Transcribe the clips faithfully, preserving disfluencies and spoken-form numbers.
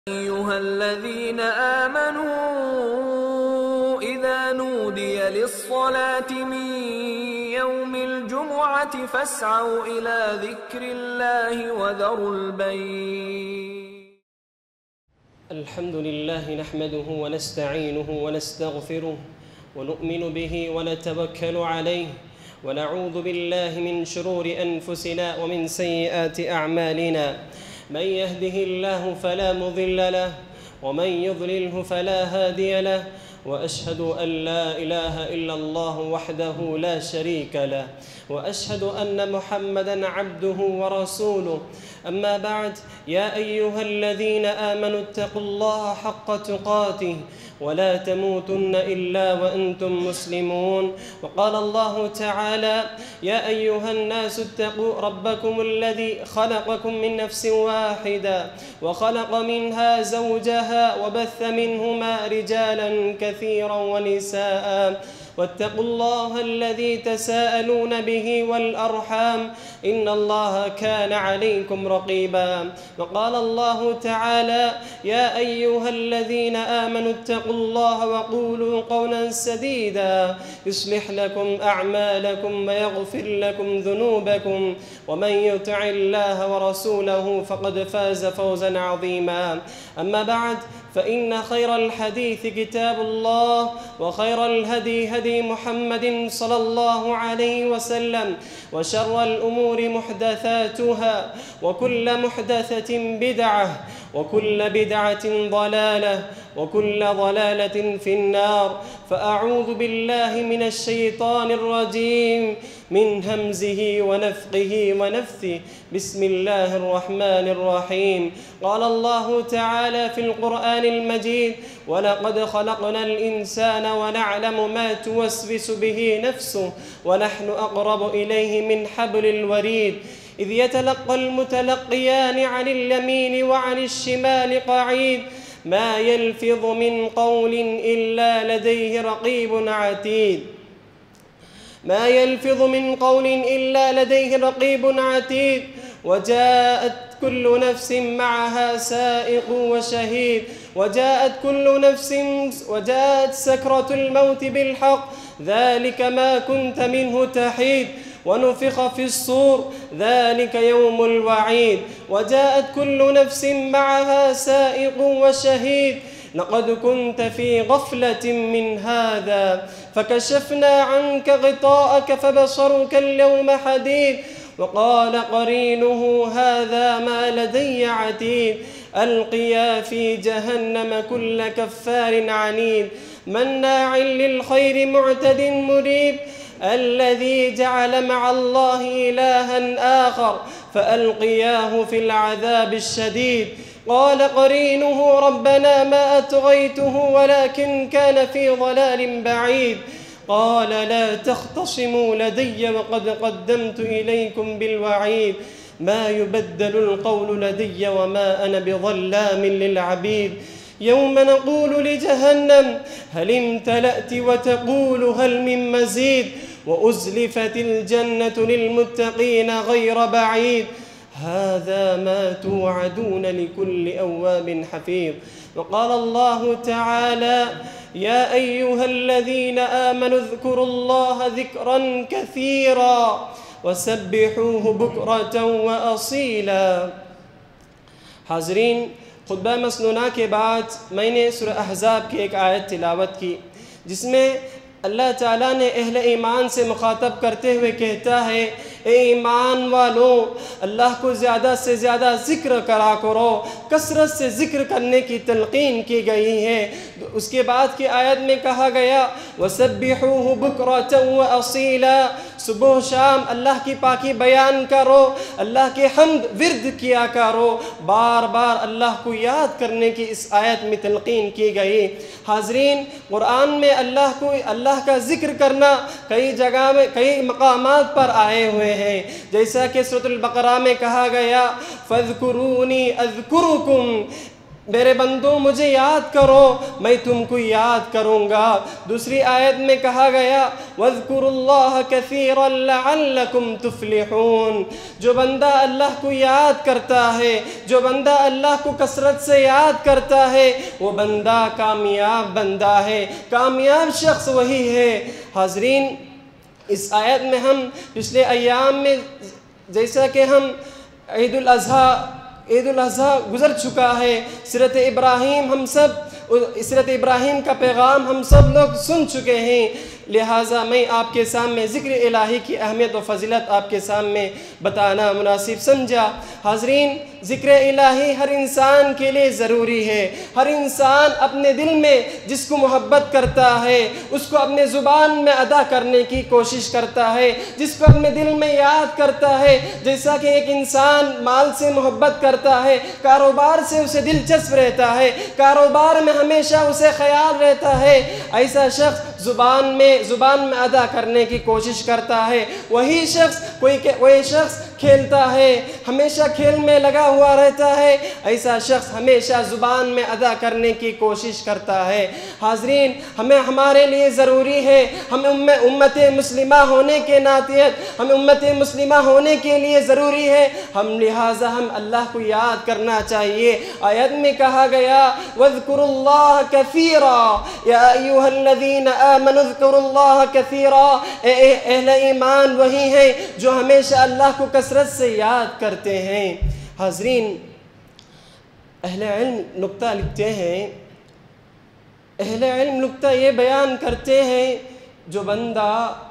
أيها الذين آمنوا إذا نودي للصلاة من يوم الجمعة فاسعوا إلى ذكر الله وذروا البيع. الحمد لله نحمده ونستعينه ونستغفره ونؤمن به ونتوكل عليه ونعوذ بالله من شرور أنفسنا ومن سيئات أعمالنا. من يهده الله فلا مضل له ومن يضلله فلا هادي له، وأشهد أن لا إله إلا الله وحده لا شريك له، وأشهد أن محمدًا عبده ورسوله. أما بعد، يا أيها الذين آمنوا اتقوا الله حق تقاته ولا تموتن إلا وأنتم مسلمون. وقال الله تعالى: يا أيها الناس اتقوا ربكم الذي خلقكم من نفس واحدة وخلق منها زوجها وبث منهما رجالا كثيرا ونساء، واتقوا الله الذي تساءلون به والأرحام إن الله كان عليكم رقيبا. وقال الله تعالى: يا أيها الذين آمنوا اتقوا الله وقولوا قولا سديدا يصلح لكم أعمالكم ويغفر لكم ذنوبكم، ومن يطع الله ورسوله فقد فاز فوزا عظيما. أما بعد، فإن خير الحديث كتاب الله، وخير الهدي هدي محمد صلى الله عليه وسلم، وشر الأمور محدثاتها، وكل محدثة بدعة، وكل بدعة ضلالة، وكل ضلالة في النار. فأعوذ بالله من الشيطان الرجيم من همزه ونفقه ونفثه. بسم الله الرحمن الرحيم. قال الله تعالى في القرآن المجيد: ولقد خلقنا الإنسان ونعلم ما توسوس به نفسه ونحن أقرب إليه من حبل الوريد إذ يتلقى المتلقيان عن اليمين وعن الشمال قعيد ما يلفظ من قول إلا لديه رقيب عتيد ما يلفظ من قول إلا لديه رقيب عتيد وجاءت كل نفس معها سائق وشهيد وجاءت كل نفس وجاءت سكرة الموت بالحق ذلك ما كنت منه تحيد ونفخ في الصور ذلك يوم الوعيد وجاءت كل نفس معها سائق وشهيد لقد كنت في غفلة من هذا فكشفنا عنك غطاءك فبصرك اليوم حديد. وقال قرينه: هذا ما لدي عتيد. ألقيا في جهنم كل كفار عنيد مناع للخير معتد مريب الذي جعل مع الله إلها آخر فألقياه في العذاب الشديد. قال قرينه: ربنا ما أطغيته ولكن كان في ضلال بعيد. قال: لا تختصموا لدي وقد قدمت إليكم بالوعيد. ما يبدل القول لدي وما أنا بظلام للعبيد. يوم نقول لجهنم: هل امتلأت وتقول هل من مزيد وأزلفت الجنة للمتقين غير بعيد. هذا ما توعدون لكل أواب حفيظ. وقال الله تعالى: يا أيها الذين آمنوا اذكروا الله ذكرا كثيرا وسبحوه بكرة وأصيلا. हाज़रीन, खुतबा मसनूना के बाद मैंने सूरह अहज़ाब की एक आयत तिलावत की जिसमें अल्लाह ताला ने अहले ईमान से मुखातब करते हुए कहता है: ए ईमान वालों, अल्लाह को ज़्यादा से ज़्यादा ज़िक्र करा करो। कसरत से ज़िक्र करने की तलक़ीन की गई है। उसके बाद की आयत में कहा गया: वसब्बिहूहु बुक्रतन व असीला, सुबह शाम अल्लाह की पाकी बयान करो, अल्लाह के हम्द विर्द किया करो। बार बार अल्लाह को याद करने की इस आयत में तलक़ीन की गई। हाज़रीन, कुरान में अल्लाह को अल्लाह का ज़िक्र करना कई जगह में कई मकामात पर आए हुए हैं। जैसा कि सूरह अल बक़रा में कहा गया: फ़ज़्कुरूनी अज़्कुरुकुम, میرے بندوں مجھے یاد کرو میں تم کو یاد کروں گا۔ دوسری آیت میں کہا گیا وَاذْكُرُوا اللَّهَ كَثِيرًا لَعَلَّكُمْ تُفْلِحُونَ، جو بندہ اللہ کو یاد کرتا ہے، جو بندہ اللہ کو کثرت سے یاد کرتا ہے، وہ بندہ کامیاب بندہ ہے، کامیاب شخص وہی ہے۔ حاضرین، اس آیت میں ہم پچھلے ایام میں جیسا کہ ہم عید الاضحیٰ عید الاضحیٰ گزر چکا ہے، سیرت ابراہیم ہم سب سیرت ابراہیم کا پیغام ہم سب لوگ سن چکے ہیں، لہٰذا میں آپ کے سامنے ذکر الہی کی اہمیت و فضیلت آپ کے سامنے بتانا مناسب سمجھا۔ حاضرین، ذکر الہی ہر انسان کے لیے ضروری ہے۔ ہر انسان اپنے دل میں جس کو محبت کرتا ہے اس کو اپنے زبان میں ادا کرنے کی کوشش کرتا ہے، جس کو اپنے دل میں یاد کرتا ہے۔ جیسا کہ ایک انسان مال سے محبت کرتا ہے، کاروبار سے اسے دلچسپ رہتا ہے، کاروبار میں ہمیشہ اسے خیال رہتا ہے، ایسا شخص زبان میں زبان میں ادا کرنے کی کوشش کرتا ہے۔ وہی شخص کوئی وہی شخص کھیلتا ہے، ہمیشہ کھیل میں لگا ہوا رہتا ہے، ایسا شخص ہمیشہ زبان میں ادا کرنے کی کوشش کرتا ہے۔ حاضرین، ہمیں ہمارے لیے ضروری ہے، ہمیں امت مسلمہ ہونے کے ناطے ہمیں امت مسلمہ ہونے کے لیے ضروری ہے، ہم لہٰذا ہم اللہ کو یاد کرنا چاہیے۔ آیت میں کہا گیا وَاذْكُرُوا اللَّهَ كَثِيرًا يَا أَيُّهَا الَّذِينَ آمَنُوا اذْكُرُوا اللَّهَ كَثِيرًا، اے اہل ایمان وہی ہیں جو ہمیشہ اللہ کو کثرت سے یاد کرتے ہیں۔ حاضرین، اہل علم نکتہ لکھتے ہیں، اہل علم نکتہ یہ بیان کرتے ہیں جو بندہ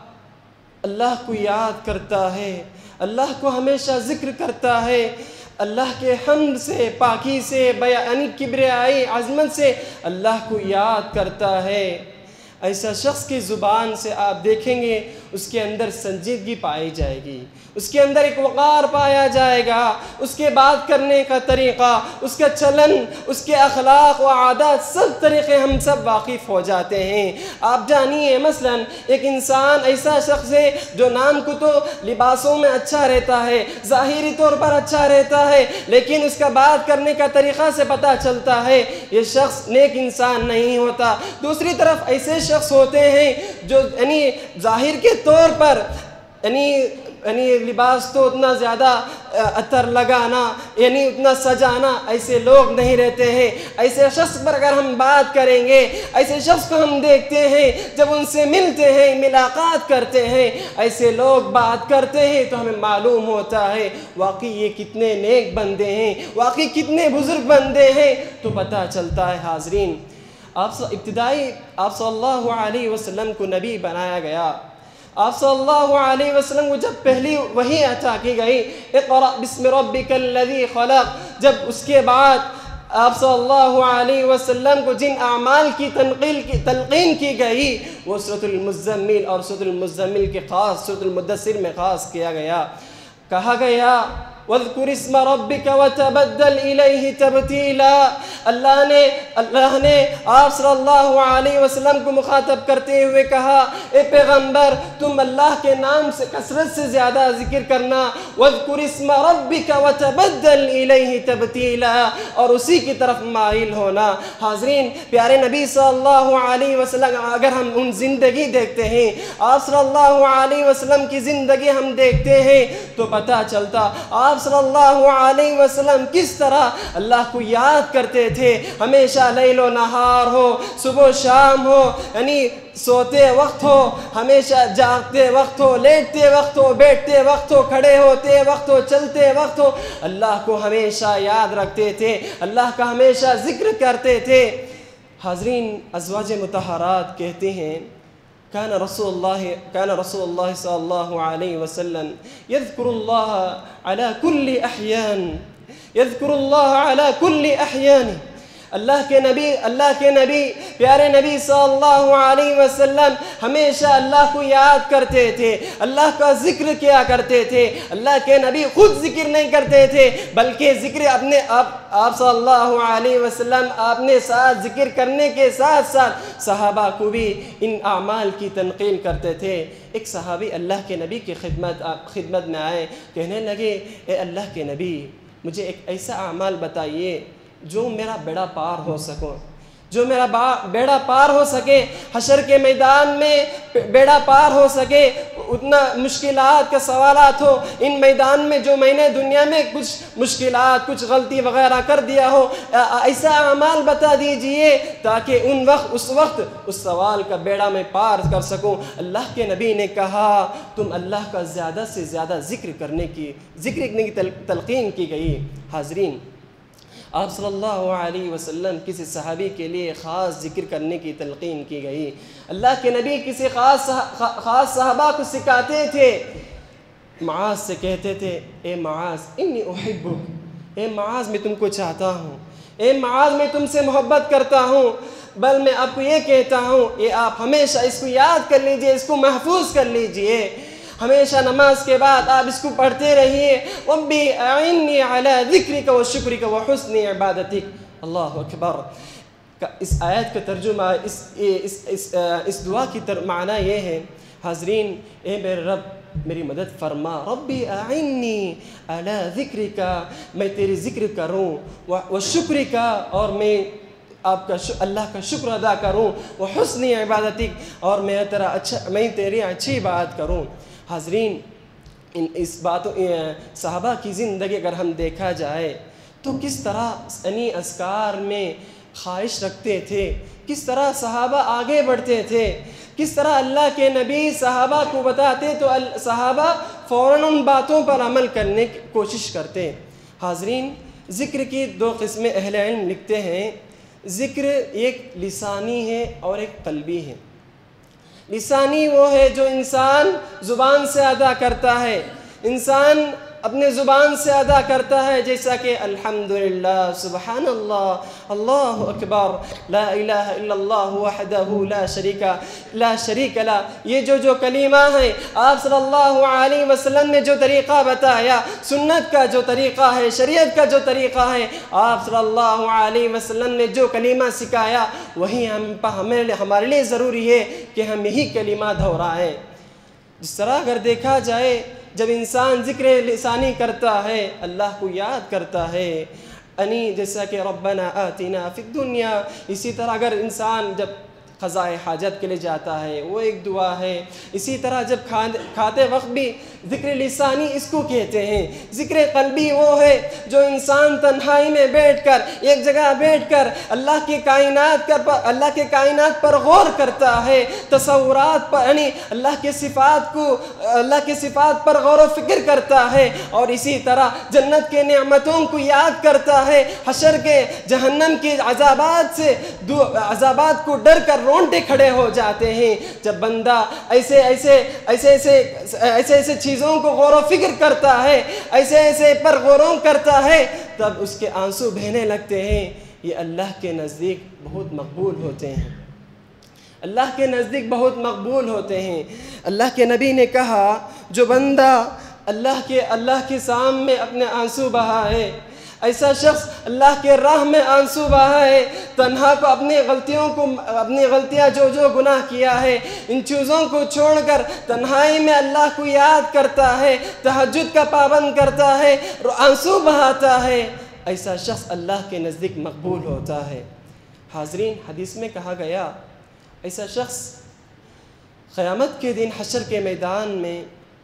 اللہ کو یاد کرتا ہے، اللہ کو ہمیشہ ذکر کرتا ہے، اللہ کے حمد سے، پاکی سے، بیانی کبریائی عظمت سے اللہ کو یاد کرتا ہے، ایسا شخص کی زبان سے آپ دیکھیں گے اس کے اندر سنجیدگی پائی جائے گی، اس کے اندر ایک وقار پایا جائے گا، اس کے بات کرنے کا طریقہ، اس کا چلن، اس کے اخلاق و عادات، سب طریقے ہم سب واقف ہو جاتے ہیں۔ آپ جانیے مثلا ایک انسان ایسا شخص ہے جو نام کو تو لباسوں میں اچھا رہتا ہے، ظاہری طور پر اچھا رہتا ہے، لیکن اس کا بات کرنے کا طریقہ سے پتہ چلتا ہے یہ شخص نیک انسان نہیں ہوتا۔ دوسری طرف ایسے شخص ہوتے ہیں جو یعنی ظاہر کے طور پر یعنی یعنی لباس تو اتنا زیادہ عطر لگانا، یعنی اتنا سجانا، ایسے لوگ نہیں رہتے ہیں۔ ایسے شخص پر اگر ہم بات کریں گے، ایسے شخص کو ہم دیکھتے ہیں جب ان سے ملتے ہیں، ملاقات کرتے ہیں، ایسے لوگ بات کرتے ہیں تو ہمیں معلوم ہوتا ہے واقعی یہ کتنے نیک بندے ہیں، واقعی کتنے بزرگ بندے ہیں، تو پتہ چلتا ہے۔ حاضرین، آپ ابتدائی آپ صلی اللہ علیہ وسلم کو نبی بنایا گیا، آپ صلی اللہ علیہ وسلم کو جب پہلی وحی عطا کی گئی اقرأ بسم ربک الذی خلق، جب اس کے بعد آپ صلی اللہ علیہ وسلم کو جن اعمال کی تنقیل کی تلقین کی گئی وہ سورۃ المزمل اور سورۃ المزمل کے خاص سورۃ المدثر میں خاص کیا گیا۔ کہا گیا وَاذْكُرِ اسْمَ رَبِّكَ وَتَبَدَّلْ إِلَيْهِ تَبْتِيلًا، اللہ نے اللہ نے آپ صلی اللہ علیہ وسلم کو مخاطب کرتے ہوئے کہا اے پیغمبر تم اللہ کے نام سے کثرت سے زیادہ ذکر کرنا، وَاذْكُرِ اسْمَ رَبِّكَ وَتَبَدَّلْ إِلَيْهِ تَبْتِيلًا، اور اسی کی طرف مائل ہونا۔ حاضرین، پیارے نبی صلی اللہ علیہ وسلم اگر ہم ان زندگی دیکھتے ہیں، آپ صلی اللہ علیہ وسلم کی زندگی ہم دیکھتے ہیں تو پتہ چلتا آپ صلی اللہ علیہ وسلم کس طرح اللہ کو یاد کرتے تھے، ہمیشہ لیل و نہار ہو، صبح و شام ہو، یعنی سوتے وقت ہو، ہمیشہ جاگتے وقت ہو، لیٹتے وقت ہو، بیٹھتے وقت ہو، کھڑے ہوتے وقت ہو، چلتے وقت ہو، اللہ کو ہمیشہ یاد رکھتے تھے، اللہ کا ہمیشہ ذکر کرتے تھے۔ حاضرین، ازواج مطہرات کہتے ہیں كان رسول الله كان رسول الله صلى الله عليه وسلم يذكر الله على كل أحيان يذكر الله على كل أحيانه، اللہ کے نبی اللہ کے نبی پیارے نبی صلی اللہ علیہ وسلم ہمیشہ اللہ کو یاد کرتے تھے، اللہ کا ذکر کیا کرتے تھے۔ اللہ کے نبی خود ذکر نہیں کرتے تھے بلکہ ذکر اپنے آپ آپ صلی اللہ علیہ وسلم اپنے ساتھ ذکر کرنے کے ساتھ ساتھ صحابہ کو بھی ان اعمال کی تنقیل کرتے تھے۔ ایک صحابی اللہ کے نبی کی خدمت خدمت میں آئے، کہنے لگے اے اللہ کے نبی مجھے ایک ایسا اعمال بتائیے جو میرا بیڑا پار ہو سکو جو میرا بیڑا پار ہو سکے حشر کے میدان میں بیڑا پار ہو سکے، اتنا مشکلات کے سوالات ہو ان میدان میں، جو میں نے دنیا میں کچھ مشکلات کچھ غلطی وغیرہ کر دیا ہو، ایسا اعمال بتا دیجئے تاکہ ان وقت اس وقت اس سوال کا بیڑا میں پار کر سکوں۔ اللہ کے نبی نے کہا تم اللہ کا زیادہ سے زیادہ ذکر کرنے کی ذکر کرنے کی تلقین کی گئی۔ حاضرین، آپ صلی اللہ علیہ وسلم کسی صحابی کے لیے خاص ذکر کرنے کی تلقین کی گئی۔ اللہ کے نبی کسی خاص خاص صحابہ کو سکھاتے تھے۔ معاذ سے کہتے تھے اے معاذ انی احبک، اے معاذ میں تم کو چاہتا ہوں، اے معاذ میں تم سے محبت کرتا ہوں، بل میں آپ کو یہ کہتا ہوں یہ آپ ہمیشہ اس کو یاد کر لیجئے، اس کو محفوظ کر لیجئے، ہمیشہ نماز کے بعد آپ اس کو پڑھتے رہیے، ربی اعنی علی ذکرک و شکرک و حسن عبادتک۔ اللہ اکبر۔ اس آیت کا ترجمہ اس اس اس اس دعا کی معنی یہ ہے، حاضرین، اے میرے رب میری مدد فرما، ربی اعنی علی ذکرک، میں تیری ذکر کروں، و شکرک، اور میں آپ کا اللہ کا شکر ادا کروں، وہ حسن عبادتک، اور میں تیرا اچھا میں تیری اچھی بات کروں۔ حاضرین، ان اس باتوں صحابہ کی زندگی اگر ہم دیکھا جائے تو کس طرح انہی اذکار میں خواہش رکھتے تھے، کس طرح صحابہ آگے بڑھتے تھے، کس طرح اللہ کے نبی صحابہ کو بتاتے تو صحابہ فوراً ان باتوں پر عمل کرنے کی کوشش کرتے۔ حاضرین، ذکر کی دو قسمیں اہل علم لکھتے ہیں، ذکر ایک لسانی ہے اور ایک قلبی ہے۔ لسانی وہ ہے جو انسان زبان سے ادا کرتا ہے، انسان اپنے زبان سے ادا کرتا ہے، جیسا کہ الحمدللہ، سبحان اللہ، اللہ اکبر، لا الہ الا اللہ وحدہ لا شریک لا شریک لہ، یہ جو جو کلمہ ہیں آپ صلی اللہ علیہ وسلم نے جو طریقہ بتایا، سنت کا جو طریقہ ہے، شریعت کا جو طریقہ ہے، آپ صلی اللہ علیہ وسلم نے جو کلمہ سکھایا، وہی ہم ہمیں ہمارے لیے ضروری ہے کہ ہم یہی کلمہ دہرائیں۔ جس طرح اگر دیکھا جائے جب انسان ذکر لسانی کرتا ہے، اللہ کو یاد کرتا ہے، انی جیسا کہ ربنا آتنا فی الدنیا، اسی طرح اگر انسان جب قضاء حاجت کے لیے جاتا ہے وہ ایک دعا ہے، اسی طرح جب کھاتے وقت بھی ذکر لسانی اس کو کہتے ہیں۔ ذکر قلبی وہ ہے جو انسان تنہائی میں بیٹھ کر ایک جگہ بیٹھ کر اللہ کی کائنات پر اللہ کے کائنات پر غور کرتا ہے، تصورات پر یعنی اللہ کے صفات کو اللہ کے صفات پر غور و فکر کرتا ہے، اور اسی طرح جنت کے نعمتوں کو یاد کرتا ہے، حشر کے جہنم کے عذابات سے عذابات کو ڈر کر رونٹے کھڑے ہو جاتے ہیں۔ جب بندہ ایسے ایسے ایسے ایسے ایسے ایسے چیزوں کو غور و فکر کرتا ہے، ایسے ایسے پر غور کرتا ہے، تب اس کے آنسو بہنے لگتے ہیں۔ یہ اللہ کے نزدیک بہت مقبول ہوتے ہیں، اللہ کے نزدیک بہت مقبول ہوتے ہیں۔ اللہ کے نبی نے کہا جو بندہ اللہ کے اللہ کے سامنے اپنے آنسو بہائے، ایسا شخص اللہ کے راہ میں آنسو بہائے، تنہا کو اپنی غلطیوں کو اپنی غلطیاں جو جو گناہ کیا ہے ان چیزوں کو چھوڑ کر تنہائی میں اللہ کو یاد کرتا ہے، تہجد کا پابند کرتا ہے، آنسو بہاتا ہے، ایسا شخص اللہ کے نزدیک مقبول ہوتا ہے۔ حاضرین، حدیث میں کہا گیا ایسا شخص قیامت کے دن حشر کے میدان میں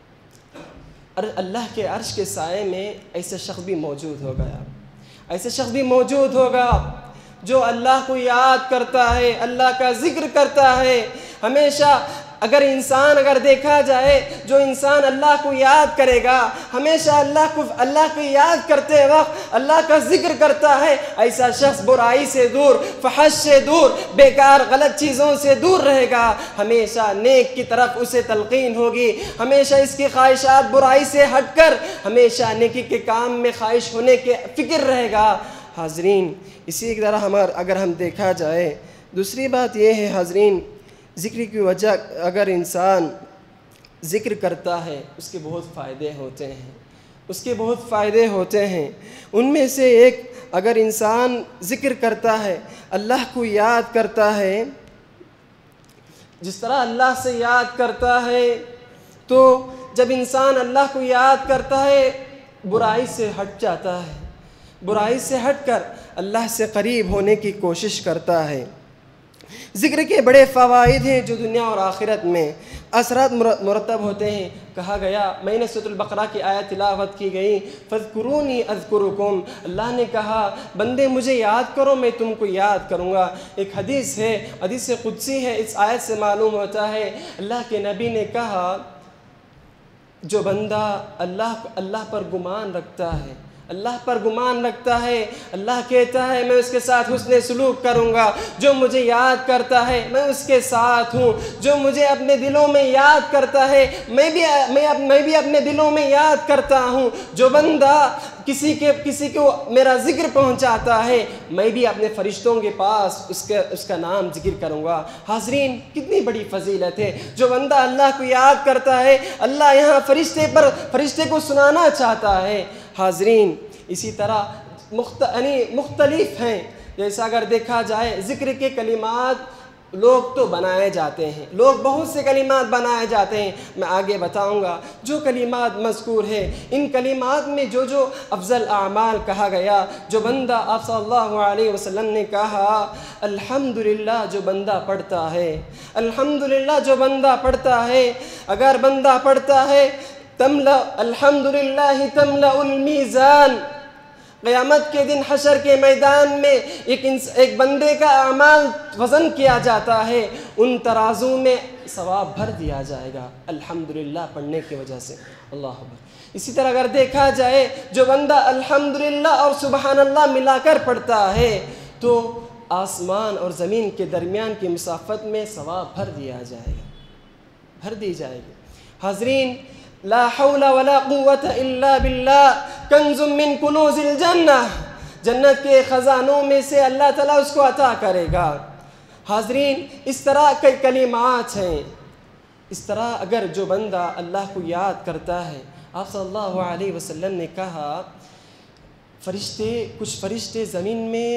اللہ کے عرش کے سائے میں ایسا شخص بھی موجود ہوگا ایسا شخص بھی موجود ہوگا جو اللہ کو یاد کرتا ہے، اللہ کا ذکر کرتا ہے ہمیشہ۔ اگر انسان اگر دیکھا جائے جو انسان اللہ کو یاد کرے گا، ہمیشہ اللہ کو اللہ کو یاد کرتے وقت اللہ کا ذکر کرتا ہے، ایسا شخص برائی سے دور، فحش سے دور، بیکار غلط چیزوں سے دور رہے گا، ہمیشہ نیک کی طرف اسے تلقین ہوگی، ہمیشہ اس کی خواہشات برائی سے ہٹ کر ہمیشہ نیکی کے کام میں خواہش ہونے کے فکر رہے گا۔ حاضرین، اسی طرح ہمارا اگر ہم دیکھا جائے دوسری بات یہ ہے، حاضرین، ذکر کی وجہ اگر انسان ذکر کرتا ہے اس کے بہت فائدے ہوتے ہیں اس کے بہت فائدے ہوتے ہیں ان میں سے ایک، اگر انسان ذکر کرتا ہے، اللہ کو یاد کرتا ہے، جس طرح اللہ سے یاد کرتا ہے تو جب انسان اللہ کو یاد کرتا ہے برائی سے ہٹ جاتا ہے، برائی سے ہٹ کر اللہ سے قریب ہونے کی کوشش کرتا ہے۔ ذکر کے بڑے فوائد ہیں جو دنیا اور آخرت میں اثرات مرتب ہوتے ہیں۔ کہا گیا، میں نے سورۃ البقرہ کی آیت تلاوت کی گئی، فَاذْكُرُونِي أَذْكُرُكُمْ، اللہ نے کہا بندے مجھے یاد کرو میں تم کو یاد کروں گا۔ ایک حدیث ہے، حدیث قدسی ہے، اس آیت سے معلوم ہوتا ہے اللہ کے نبی نے کہا جو بندہ اللہ اللہ پر گمان رکھتا ہے، اللہ پر گمان رکھتا ہے، اللہ کہتا ہے میں اس کے ساتھ حسن سلوک کروں گا، جو مجھے یاد کرتا ہے میں اس کے ساتھ ہوں، جو مجھے اپنے دلوں میں یاد کرتا ہے میں بھی میں میں بھی اپنے دلوں میں یاد کرتا ہوں، جو بندہ کسی کے کسی کو میرا ذکر پہنچاتا ہے میں بھی اپنے فرشتوں کے پاس اس کے اس کا نام ذکر کروں گا۔ حاضرین، کتنی بڑی فضیلت ہے، جو بندہ اللہ کو یاد کرتا ہے اللہ یہاں فرشتے پر فرشتے کو سنانا چاہتا ہے۔ حاضرین، اسی طرح مختلف ہیں، جیسا اگر دیکھا جائے ذکر کے کلمات لوگ تو بنائے جاتے ہیں، لوگ بہت سے کلمات بنائے جاتے ہیں، میں آگے بتاؤں گا جو کلمات مذکور ہے ان کلمات میں جو جو افضل اعمال کہا گیا، جو بندہ آپ صلی اللہ علیہ وسلم نے کہا الحمدللہ جو بندہ پڑھتا ہے، الحمدللہ جو بندہ پڑھتا ہے، اگر بندہ پڑھتا ہے تملا الحمدللہ تملا المیزان، قیامت کے دن حشر کے میدان میں ایک ایک بندے کا اعمال وزن کیا جاتا ہے، ان ترازو میں ثواب بھر دیا جائے گا الحمدللہ پڑھنے کی وجہ سے۔ اللہ اکبر۔ اسی طرح اگر دیکھا جائے جو بندہ الحمدللہ اور سبحان اللہ ملا کر پڑھتا ہے تو آسمان اور زمین کے درمیان کی مسافت میں ثواب بھر دیا جائے گا، بھر دی جائے گی۔ حاضرین، لا حول ولا قوت الا باللہ کنز من کنوز الجنہ، جنت کے خزانوں میں سے اللہ تعالیٰ اس کو عطا کرے گا۔ حاضرین، اس طرح کئی کلمات ہیں، اس طرح اگر جو بندہ اللہ کو یاد کرتا ہے، آپ صلی اللہ علیہ وسلم نے کہا فرشتے کچھ فرشتے زمین میں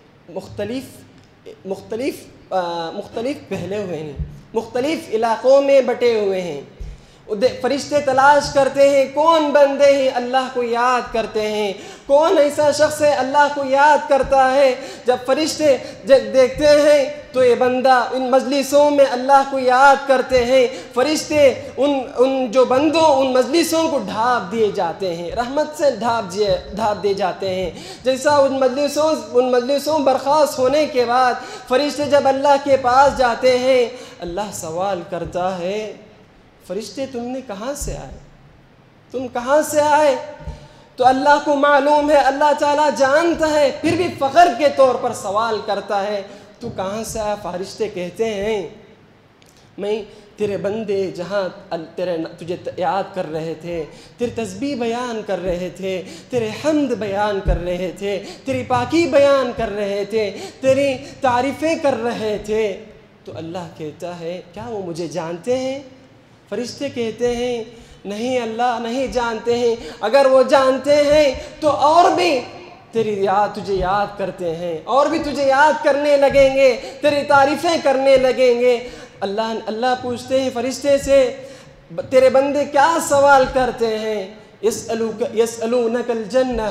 مختلف مختلف مختلف پھیلے ہوئے ہیں، مختلف علاقوں میں بٹے ہوئے ہیں، فرشتے تلاش کرتے ہیں کون بندے ہیں اللہ کو یاد کرتے ہیں، کون ایسا شخص ہے اللہ کو یاد کرتا ہے۔ جب فرشتے جب دیکھتے ہیں تو یہ بندہ ان مجلسوں میں اللہ کو یاد کرتے ہیں، فرشتے ان ان جو بندوں ان مجلسوں کو ڈھانپ دیے جاتے ہیں، رحمت سے ڈھانپ دیے ڈھانپ دیے جاتے ہیں۔ جیسا ان مجلسوں ان مجلسوں برخاست ہونے کے بعد فرشتے جب اللہ کے پاس جاتے ہیں، اللہ سوال کرتا ہے فرشتے تم نے کہاں سے آئے، تم کہاں سے آئے؟ تو اللہ کو معلوم ہے، اللہ تعالیٰ جانتا ہے، پھر بھی فخر کے طور پر سوال کرتا ہے تو کہاں سے آیا؟ فرشتے کہتے ہیں میں تیرے بندے جہاں تیرے تجھے یاد کر رہے تھے، تیری تسبیح بیان کر رہے تھے، تیرے حمد بیان کر رہے تھے، تیری پاکی بیان کر رہے تھے، تیری تعریفیں کر رہے تھے، تو اللہ کہتا ہے کیا وہ مجھے جانتے ہیں؟ فرشتے کہتے ہیں نہیں اللہ نہیں جانتے ہیں، اگر وہ جانتے ہیں تو اور بھی تیری یاد تجھے یاد کرتے ہیں، اور بھی تجھے یاد کرنے لگیں گے، تیری تعریفیں کرنے لگیں گے۔ اللہ اللہ پوچھتے ہیں فرشتے سے تیرے بندے کیا سوال کرتے ہیں؟ یسألوک یسألونک الجنہ،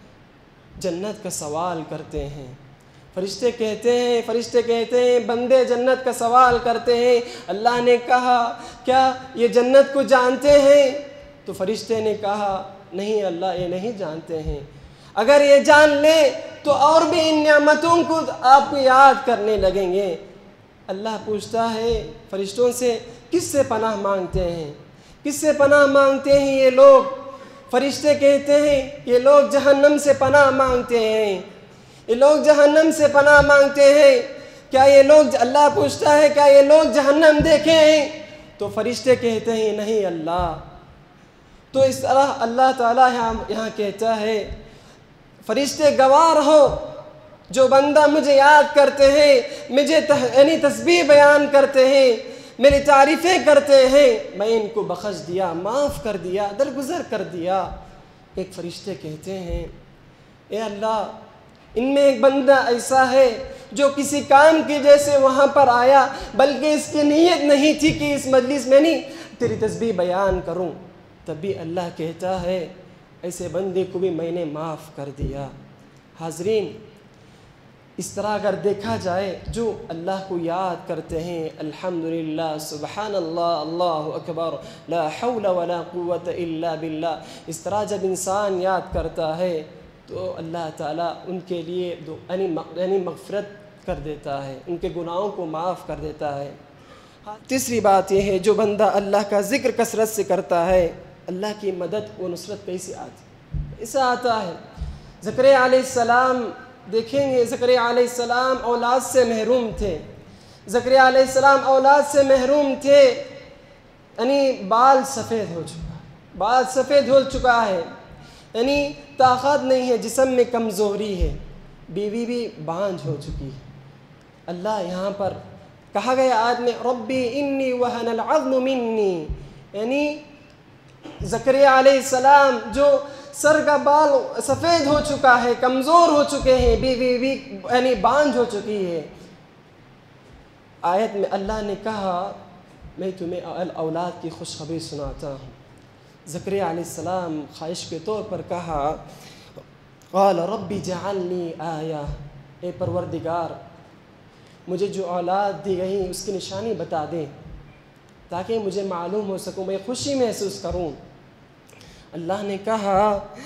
جنت کا سوال کرتے ہیں۔ فرشتے کہتے ہیں فرشتے کہتے ہیں بندے جنت کا سوال کرتے ہیں۔ اللہ نے کہا کیا یہ جنت کو جانتے ہیں؟ تو فرشتے نے کہا نہیں اللہ یہ نہیں جانتے ہیں، اگر یہ جان لیں تو اور بھی ان نعمتوں کو آپ کو یاد کرنے لگیں گے۔ اللہ پوچھتا ہے فرشتوں سے کس سے پناہ مانگتے ہیں، کس سے پناہ مانگتے ہیں یہ لوگ؟ فرشتے کہتے ہیں یہ لوگ جہنم سے پناہ مانگتے ہیں، یہ لوگ جہنم سے پناہ مانگتے ہیں۔ کیا یہ لوگ اللہ پوچھتا ہے کیا یہ لوگ جہنم دیکھے ہیں؟ تو فرشتے کہتے ہیں نہیں اللہ۔ تو اس طرح اللہ تعالیٰ یہاں یہاں کہتا ہے فرشتے گواہ رہو جو بندہ مجھے یاد کرتے ہیں، مجھے یعنی تسبیح بیان کرتے ہیں، میری تعریفیں کرتے ہیں، میں ان کو بخش دیا، معاف کر دیا، درگزر کر دیا۔ ایک فرشتے کہتے ہیں اے اللہ ان میں ایک بندہ ایسا ہے جو کسی کام کی جیسے وہاں پر آیا، بلکہ اس کی نیت نہیں تھی کہ اس مجلس میں نہیں تیری تسبیح بیان کروں، تب بھی اللہ کہتا ہے ایسے بندے کو بھی میں نے معاف کر دیا۔ حاضرین، اس طرح اگر دیکھا جائے جو اللہ کو یاد کرتے ہیں، الحمدللہ، سبحان اللہ، اللہ اکبر، لا حول ولا قوت الا باللہ، اس طرح جب انسان یاد کرتا ہے تو اللہ تعالیٰ ان کے لیے یعنی مغفرت کر دیتا ہے، ان کے گناہوں کو معاف کر دیتا ہے۔ تیسری بات یہ ہے جو بندہ اللہ کا ذکر کثرت سے کرتا ہے، اللہ کی مدد و نصرت کیسے آتی ایسا آتا ہے۔ زکریا علیہ السلام دیکھیں گے، زکریا علیہ السلام اولاد سے محروم تھے، زکریا علیہ السلام اولاد سے محروم تھے، یعنی بال سفید ہو چکا بال سفید ہو چکا ہے، یعنی طاقت نہیں ہے، جسم میں کمزوری ہے، بیوی بھی بانجھ ہو چکی ہے۔ اللہ یہاں پر کہا گیا آیت میں ربی انی وہن العظم منی، یعنی زکریا علیہ السلام جو سر کا بال سفید ہو چکا ہے، کمزور ہو چکے ہیں، بیوی بھی یعنی بانجھ ہو چکی ہے۔ آیت میں اللہ نے کہا میں تمہیں اولاد کی خوشخبری سناتا ہوں۔ زکریا علیہ السلام خواہش کے طور پر کہا قال رب جعلنی آیہ، اے پروردگار مجھے جو اولاد دی گئی اس کی نشانی بتا دیں تاکہ مجھے معلوم ہو سکوں، میں خوشی محسوس کروں۔ اللہ نے کہا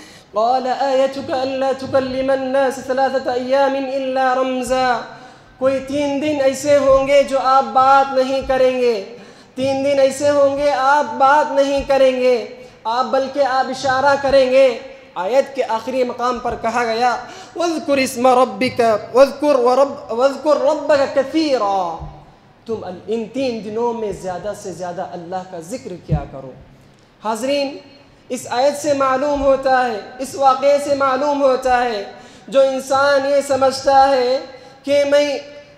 قال آیتک الا تکلم الناس ثلاثة ایام الا رمزا، کوئی تین دن ایسے ہوں گے جو آپ بات نہیں کریں گے، تین دن ایسے ہوں گے آپ بات نہیں کریں گے، آپ بلکہ آپ اشارہ کریں گے۔ آیت کے آخری مقام پر کہا گیا وَاذْكُرِ اسْمَ رَبِّكَ وَاذْكُرْ وَرَبْ وَاذْكُرْ رَبَّكَ كَثِيرًا، تم ان تین دنوں میں زیادہ سے زیادہ اللہ کا ذکر کیا کرو۔ حاضرین، اس آیت سے معلوم ہوتا ہے، اس واقعے سے معلوم ہوتا ہے جو انسان یہ سمجھتا ہے کہ میں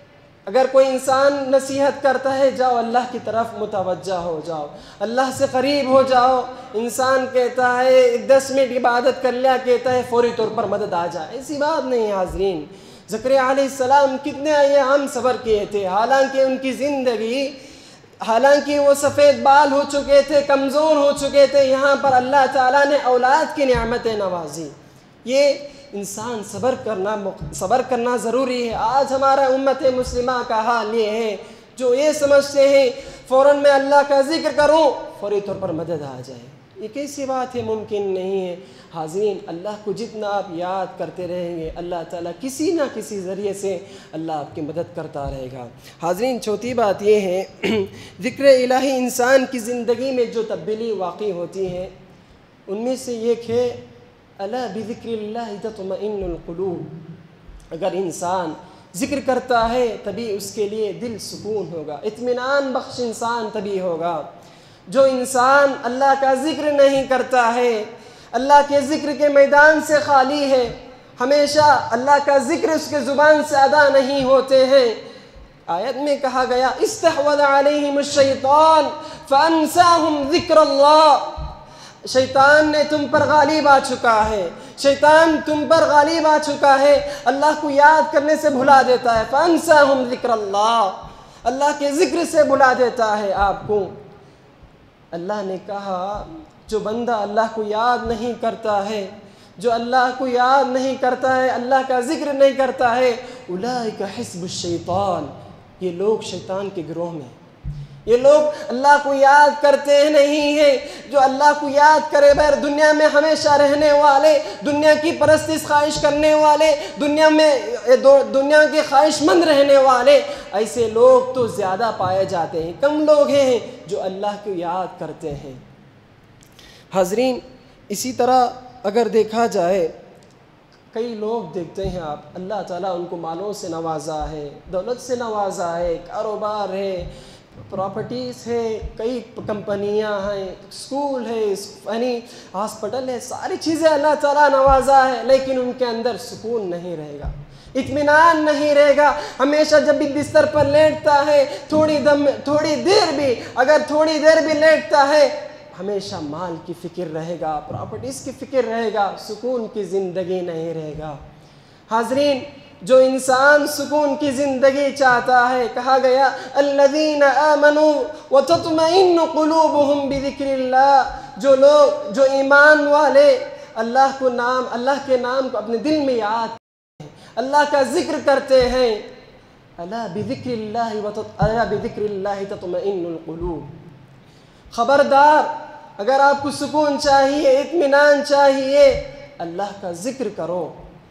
اگر کوئی انسان نصیحت کرتا ہے جاؤ اللہ کی طرف متوجہ ہو جاؤ، اللہ سے قریب ہو جاؤ، انسان کہتا ہے دس منٹ عبادت کر لیا کہتا ہے فوری طور پر مدد آ جائے، ایسی بات نہیں۔ حاضرین، زکریا علیہ السلام کتنے ایام صبر کیے تھے، حالانکہ ان کی زندگی حالانکہ وہ سفید بال ہو چکے تھے، کمزور ہو چکے تھے، یہاں پر اللہ تعالیٰ نے اولاد کی نعمتیں نوازی۔ یہ انسان صبر کرنا صبر کرنا ضروری ہے۔ آج ہمارا امت مسلمہ کا حال یہ ہے جو یہ سمجھتے ہیں فوراً میں اللہ کا ذکر کروں فوری طور پر مدد آ جائے، یہ کیسی بات ہے، ممکن نہیں ہے۔ حاضرین، اللہ کو جتنا آپ یاد کرتے رہیں گے اللہ تعالیٰ کسی نہ کسی ذریعے سے اللہ آپ کی مدد کرتا رہے گا۔ حاضرین، چوتھی بات یہ ہے ذکر الہی انسان کی زندگی میں جو تبدیلی واقع ہوتی ہے ان میں سے ایک ہے الا بذکر اللہ تطمئن القلوب، اگر انسان ذکر کرتا ہے تبھی اس کے لیے دل سکون ہوگا، اطمینان بخش انسان تبھی ہوگا۔ جو انسان اللہ کا ذکر نہیں کرتا ہے، اللہ کے ذکر کے میدان سے خالی ہے، ہمیشہ اللہ کا ذکر اس کے زبان سے ادا نہیں ہوتے ہیں۔ آیت میں کہا گیا استحوذ علیہم الشیطان فانساہم ذکر اللہ، شیطان نے تم پر غالب آ چکا ہے، شیطان تم پر غالب آ چکا ہے، اللہ کو یاد کرنے سے بھلا دیتا ہے، فانساہم ذکر اللہ، اللہ کے ذکر سے بھلا دیتا ہے آپ کو۔ اللہ نے کہا جو بندہ اللہ کو یاد نہیں کرتا ہے، جو اللہ کو یاد نہیں کرتا ہے، اللہ کا ذکر نہیں کرتا ہے، اولئک حزب الشیطان، یہ لوگ شیطان کے گروہ میں، یہ لوگ اللہ کو یاد کرتے نہیں ہیں۔ جو اللہ کو یاد کرے بغیر دنیا میں ہمیشہ رہنے والے، دنیا کی پرستش خواہش کرنے والے، دنیا میں دنیا کے خواہش مند رہنے والے، ایسے لوگ تو زیادہ پائے جاتے ہیں، کم لوگ ہیں جو اللہ کو یاد کرتے ہیں۔ حاضرین، اسی طرح اگر دیکھا جائے کئی لوگ دیکھتے ہیں آپ اللہ تعالیٰ ان کو مالوں سے نوازا ہے، دولت سے نوازا ہے، کاروبار ہے، پراپرٹیز ہے، کئی کمپنیاں ہیں، اسکول ہے، یعنی ہاسپٹل ہے، ساری چیزیں اللہ تعالیٰ نوازا ہے، لیکن ان کے اندر سکون نہیں رہے گا، اطمینان نہیں رہے گا۔ ہمیشہ جب بھی بستر پر لیٹتا ہے تھوڑی دم تھوڑی دیر بھی اگر تھوڑی دیر بھی لیٹتا ہے ہمیشہ مال کی فکر رہے گا، پراپرٹیز کی فکر رہے گا، سکون کی زندگی نہیں رہے گا۔ حاضرین، جو انسان سکون کی زندگی چاہتا ہے، کہا گیا الذین آمنوا وتطمئن قلوبهم بذکر اللہ، جو لوگ جو ایمان والے اللہ کو نام اللہ کے نام کو اپنے دل میں یاد ہیں, اللہ کا ذکر کرتے ہیں. الا بذکر اللہ الا بذکر اللہ تطمئن القلوب. خبردار, اگر آپ کو سکون چاہیے, اطمینان چاہیے, اللہ کا ذکر کرو.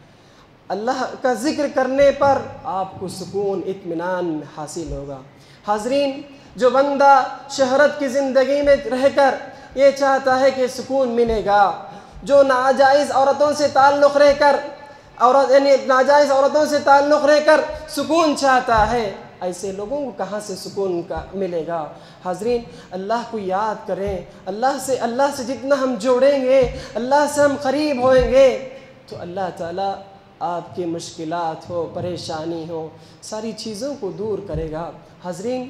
اللہ کا ذکر کرنے پر آپ کو سکون اطمینان حاصل ہوگا. حاضرین, جو بندہ شہرت کی زندگی میں رہ کر یہ چاہتا ہے کہ سکون ملے گا, جو ناجائز عورتوں سے تعلق رہ کر عورت یعنی ناجائز عورتوں سے تعلق رہ کر سکون چاہتا ہے, ایسے لوگوں کو کہاں سے سکون کا ملے گا. حاضرین, اللہ کو یاد کریں. اللہ سے اللہ سے جتنا ہم جوڑیں گے, اللہ سے ہم قریب ہوئیں گے, تو اللہ تعالیٰ آپ کی مشکلات ہو, پریشانی ہو, ساری چیزوں کو دور کرے گا. حاضرین,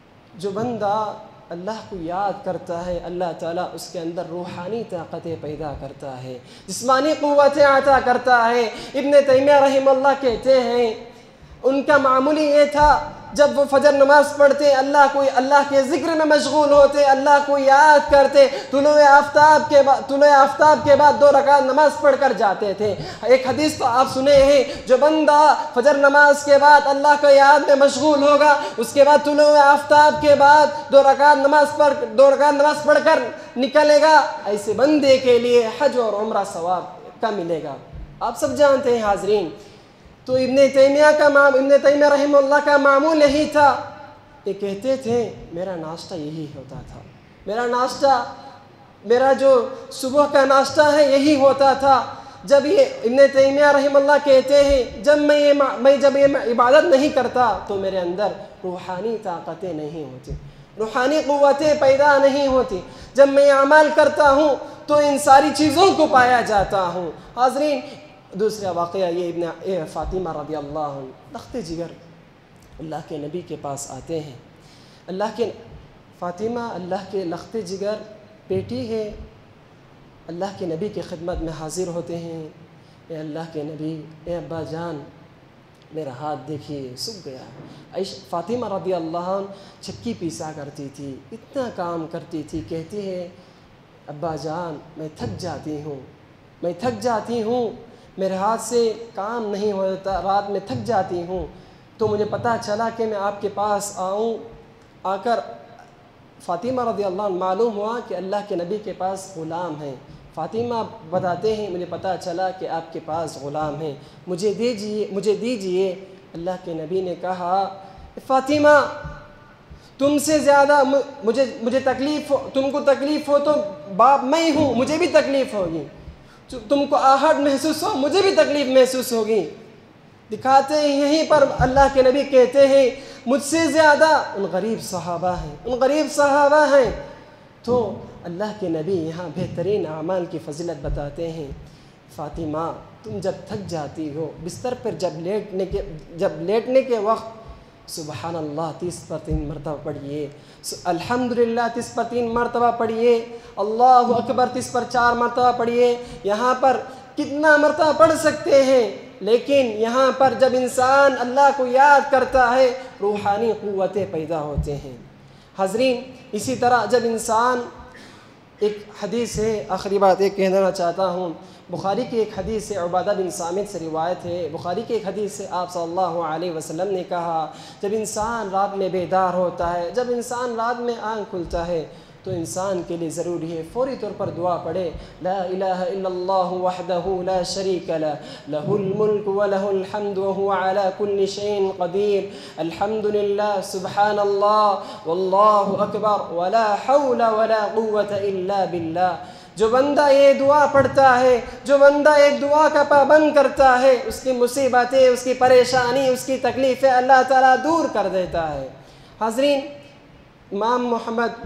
جو بندہ اللہ کو یاد کرتا ہے, اللہ تعالیٰ اس کے اندر روحانی طاقتیں پیدا کرتا ہے, جسمانی قوتیں عطا کرتا ہے. ابن تیمیہ رحمہ اللہ کہتے ہیں ان کا معمولی یہ تھا, جب وہ فجر نماز پڑھتے اللہ کو اللہ کے ذکر میں مشغول ہوتے, اللہ کو یاد کرتے, طلوع آفتاب کے بعد طلوع آفتاب کے بعد دو رکعت نماز پڑھ کر جاتے تھے. ایک حدیث تو آپ سنے ہیں, جو بندہ فجر نماز کے بعد اللہ کا یاد میں مشغول ہوگا, اس کے بعد طلوع آفتاب کے بعد دو رکعت نماز پڑھ دو رکعت نماز پڑھ کر نکلے گا, ایسے بندے کے لیے حج اور عمرہ ثواب کا ملے گا. آپ سب جانتے ہیں حاضرین. تو ابن تیمیہ کا ابن تیمیہ رحمہ اللہ کا معمول یہی تھا, یہ کہتے تھے میرا ناشتہ یہی ہوتا تھا, میرا ناشتہ میرا جو صبح کا ناشتہ ہے یہی ہوتا تھا. جب یہ ابن تیمیہ رحمہ اللہ کہتے ہیں جب میں یہ میں جب یہ عبادت نہیں کرتا تو میرے اندر روحانی طاقتیں نہیں ہوتی, روحانی قوتیں پیدا نہیں ہوتی. جب میں یہ عمل کرتا ہوں تو ان ساری چیزوں کو پایا جاتا ہوں. حاضرین, دوسرا واقعہ یہ ابن فاطمہ رضی اللہ عنہ, لخت جگر اللہ کے نبی کے پاس آتے ہیں. اللہ کے فاطمہ اللہ کے لخت جگر بیٹی ہے, اللہ کے نبی کی خدمت میں حاضر ہوتے ہیں. اے اللہ کے نبی, اے ابا جان, میرا ہاتھ دیکھیے سوکھ گیا. عائشہ فاطمہ رضی اللہ عنہ چکی پیسا کرتی تھی, اتنا کام کرتی تھی, کہتی ہے ابا جان میں تھک جاتی ہوں, میں تھک جاتی ہوں, میرے ہاتھ سے کام نہیں ہوتا, رات میں تھک جاتی ہوں. تو مجھے پتہ چلا کہ میں آپ کے پاس آؤں. آ کر فاطمہ رضی اللہ عنہ معلوم ہوا کہ اللہ کے نبی کے پاس غلام ہیں. فاطمہ بتاتے ہیں مجھے پتہ چلا کہ آپ کے پاس غلام ہیں, مجھے دیجیے مجھے دیجیے. اللہ کے نبی نے کہا فاطمہ تم سے زیادہ مجھے مجھے تکلیف ہو, تم کو تکلیف ہو تو باپ میں ہوں, مجھے بھی تکلیف ہوگی. تم کو آہٹ محسوس ہو, مجھے بھی تکلیف محسوس ہوگی. دکھاتے ہیں یہیں پر اللہ کے نبی کہتے ہیں مجھ سے زیادہ ان غریب صحابہ ہیں, ان غریب صحابہ ہیں. تو اللہ کے نبی یہاں بہترین اعمال کی فضیلت بتاتے ہیں. فاطمہ تم جب تھک جاتی ہو, بستر پر جب لیٹنے کے جب لیٹنے کے وقت سبحان اللہ تیس پر تین مرتبہ پڑھیے, الحمدللہ تیس پر تین مرتبہ پڑھیے, اللہ اکبر تیس پر چار مرتبہ پڑھیے. یہاں پر کتنا مرتبہ پڑھ سکتے ہیں, لیکن یہاں پر جب انسان اللہ کو یاد کرتا ہے روحانی قوتیں پیدا ہوتے ہیں. حاضرین, اسی طرح جب انسان, ایک حدیث ہے, آخری بات ایک کہنا چاہتا ہوں, بخاری کی ایک حدیث سے, عبادہ بن صامت سے روایت ہے. بخاری کی ایک حدیث سے آپ صلی اللہ علیہ وسلم نے کہا جب انسان رات میں بیدار ہوتا ہے, جب انسان رات میں آنکھ کھلتا ہے تو انسان کے لیے ضروری ہے فوری طور پر دعا پڑھے, لا الہ الا اللہ وحدہ لا شریک لہ, لہ الملک ولہ الحمد وہو علی کل شیء قدیر, الحمدللہ سبحان اللہ واللہ اکبر ولا حول ولا قوة الا باللہ. جو بندہ یہ دعا پڑھتا ہے, جو بندہ ایک دعا کا پابند کرتا ہے, اس کی مصیبتیں, اس کی پریشانی, اس کی تکلیفیں اللہ تعالیٰ دور کر دیتا ہے. حاضرین, امام محمد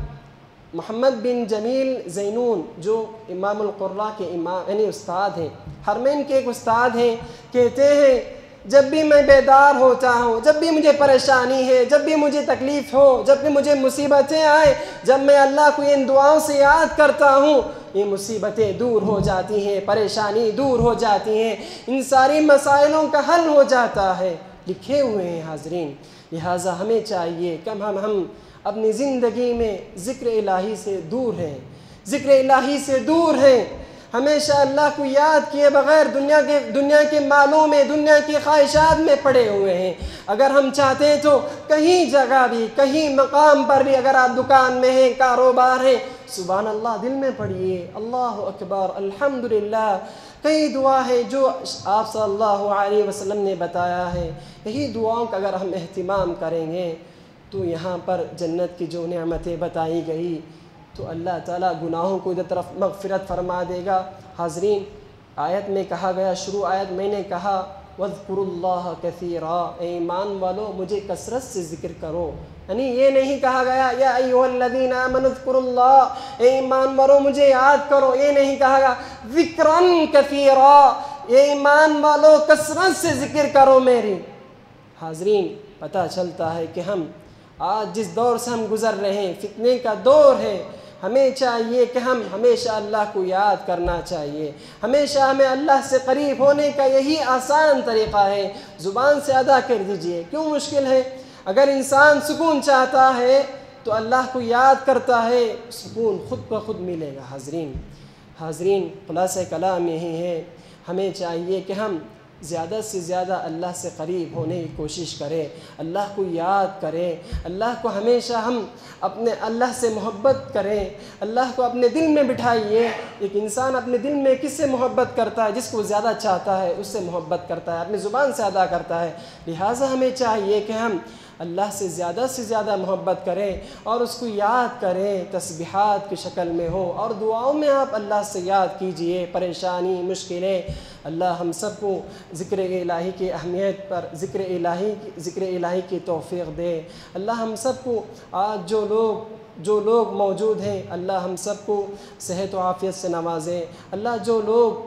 محمد بن جمیل زینون جو امام القراء کے امام یعنی استاد ہیں, حرمین کے ایک استاد ہیں, کہتے ہیں جب بھی میں بیدار ہوتا ہوں, جب بھی مجھے پریشانی ہے, جب بھی مجھے تکلیف ہو, جب بھی مجھے مصیبتیں آئیں, جب میں اللہ کو ان دعاؤں سے یاد کرتا ہوں یہ مصیبتیں دور ہو جاتی ہیں, پریشانی دور ہو جاتی ہیں, ان ساری مسائلوں کا حل ہو جاتا ہے. لکھے ہوئے ہیں حاضرین. لہٰذا ہمیں چاہیے کہ ہم ہم اپنی زندگی میں ذکر الہی سے دور ہیں, ذکر الہی سے دور ہیں. ہمیشہ اللہ کو یاد کیے بغیر دنیا کے دنیا کے مالوں میں، دنیا کی خواہشات میں پڑے ہوئے ہیں۔ اگر ہم چاہتے ہیں تو کہیں جگہ بھی، کہیں مقام پر بھی، اگر آپ دکان میں ہیں، کاروبار ہے، سبحان اللہ دل میں پڑھیے، اللہ اکبر، الحمدللہ۔ کئی دعا ہے جو آپ صلی اللہ علیہ وسلم نے بتایا ہے، یہی دعاؤں کا اگر ہم اہتمام کریں گے تو یہاں پر جنت کی جو نعمتیں بتائی گئی تو اللہ تعالیٰ گناہوں کو ادھر طرف مغفرت فرما دے گا۔ حاضرین، آیت میں کہا گیا، شروع آیت میں نے کہا وَاذْكُرُوا اللَّهَ كَثِيرًا، اے ایمان والو مجھے کثرت سے ذکر کرو، یعنی یہ نہیں کہا گیا یا ایھا الذین آمنوا اذکروا اللہ، اے ایمان والو مجھے یاد کرو، یہ نہیں کہا گیا ذکراً کثیرا، اے ایمان والو کثرت سے ذکر کرو میری۔ حاضرین، پتہ چلتا ہے کہ ہم آج جس دور سے ہم گزر رہے ہیں، فتنے کا دور ہے، ہمیں چاہیے کہ ہم ہمیشہ اللہ کو یاد کرنا چاہیے، ہمیشہ ہمیں اللہ سے قریب ہونے کا یہی آسان طریقہ ہے، زبان سے ادا کر دیجئے، کیوں مشکل ہے؟ اگر انسان سکون چاہتا ہے تو اللہ کو یاد کرتا ہے، سکون خود بخود ملے گا۔ حاضرین حاضرین خلاصہ کلام یہی ہے، ہمیں چاہیے کہ ہم زیادہ سے زیادہ اللہ سے قریب ہونے کی کوشش کریں، اللہ کو یاد کریں، اللہ کو ہمیشہ ہم اپنے اللہ سے محبت کریں، اللہ کو اپنے دل میں بٹھائیے۔ ایک انسان اپنے دل میں کس سے محبت کرتا ہے؟ جس کو زیادہ چاہتا ہے اس سے محبت کرتا ہے، اپنی زبان سے ادا کرتا ہے۔ لہٰذا ہمیں چاہیے کہ ہم اللہ سے زیادہ سے زیادہ محبت کریں اور اس کو یاد کریں، تسبیحات کی شکل میں ہو، اور دعاؤں میں آپ اللہ سے یاد کیجئے، پریشانی، مشکلیں۔ اللہ ہم سب کو ذکر الہی کی اہمیت پر ذکر الہی ذکر الہی کی توفیق دے۔ اللہ ہم سب کو آج جو لوگ جو لوگ موجود ہیں، اللہ ہم سب کو صحت و عافیت سے نوازے۔ اللہ جو لوگ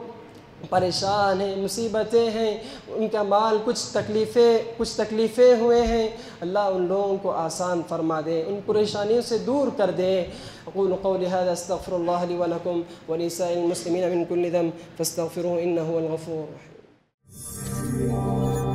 پریشان ہیں، مصیبتیں ہیں، ان کا مال کچھ تکلیفیں کچھ تکلیفیں ہوئے ہیں، اللہ ان لوگوں کو آسان فرما دے، ان پریشانیوں سے دور کر دے۔ اقول قولی هذا استغفر الله لي ولكم ولسائر المسلمين من كل ذنب فاستغفروه انه هو الغفور الرحيم۔